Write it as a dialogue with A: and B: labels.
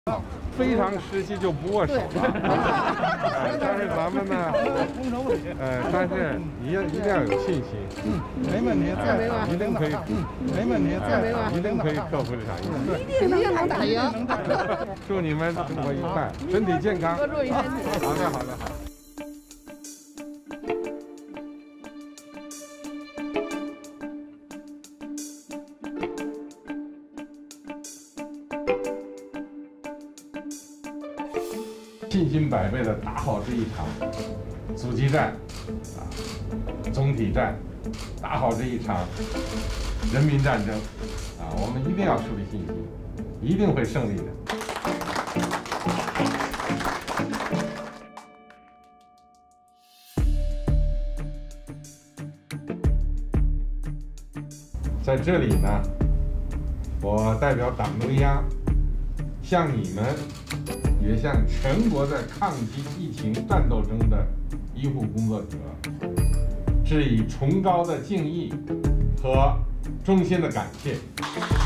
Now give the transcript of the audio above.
A: 非常时期就不握手了。但是咱们呢，但是一定要有信心。
B: 没问题，
A: 一定可以，
B: 没问题，
A: 一定可以克服这场疫
C: 情。一定能打赢。
A: 祝你们生活愉快，身体健康。
C: 多注意身体。
A: 好的，好的，好。信心百倍的打好这一场阻击战，总体战，打好这一场人民战争，我们一定要树立信心，一定会胜利的。在这里呢，我代表党中央向你们。也向全国的抗击疫情战斗中的医护工作者致以崇高的敬意和衷心的感谢。